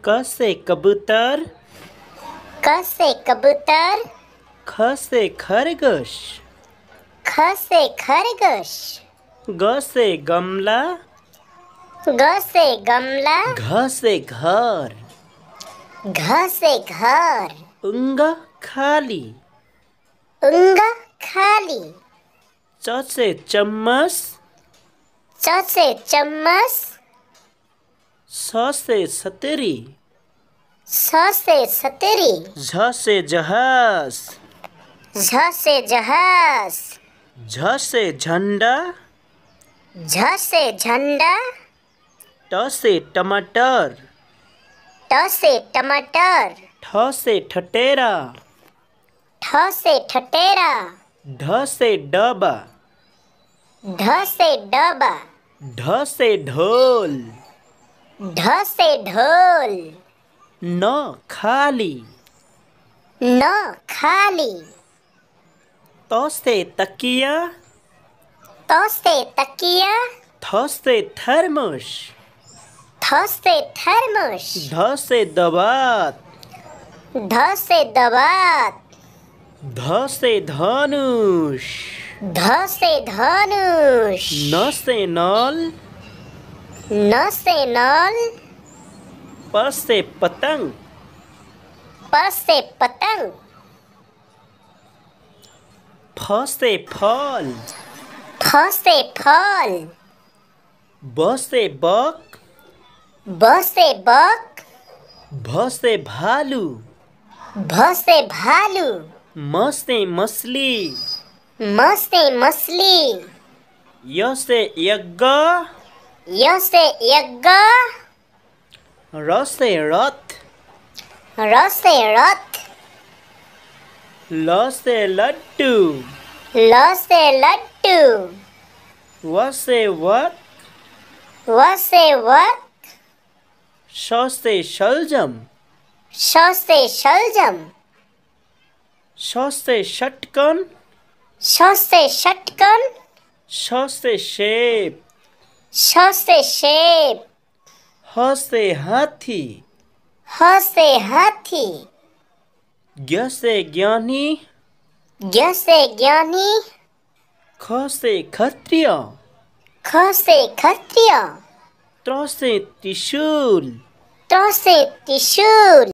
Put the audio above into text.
क से कबूतर, क से कबूतर, ख से खरगोश, ख से खरगोश, ग से गमला, ग से गमला, घ से घर, घ से घर, उंग खाली, उंग खाली, च से चम्मच, च से चम्मच, स से सतरी, स से सतरी, झ से जहाज, झ से जहाज, झ से झंडा, झ से झंडा, ट से टमाटर, ट से टमाटर, ठ से ठटेरा, ठ से ठटेरा, ढ से डबा, ढ से डबा, ढ से ढोल, ढ से ढोल, न खाली, न खाली, त से तकिया, त से तकिया, थ से थर्मस, थ से थर्मस, ध से दबात, ध से दबात, ध से धनुष, ध से धनुष, न से नल, न से नल, प से पतंग, प से पतंग, फ से फल, फ से फल, ब से बक, ब से बक, भ से भालू, भ से भालू, म से मछली, म से मछली, य से यज्ञ, य से यज्ञ, र से रथ, र से रथ, ल से लड्डू, ल से लड्डू, व से वक, व से वक, श से शलजम, श से शलजम, श से षटकन, श से षटकन, श से शेप, श से शेप, ह से हाथी, ह से हाथी, ज्ञ से ज्ञानी, ज्ञ से ज्ञानी, ख से क्षत्रिय, ख से क्षत्रिय, त्र से त्रिशूल, त्र से त्रिशूल।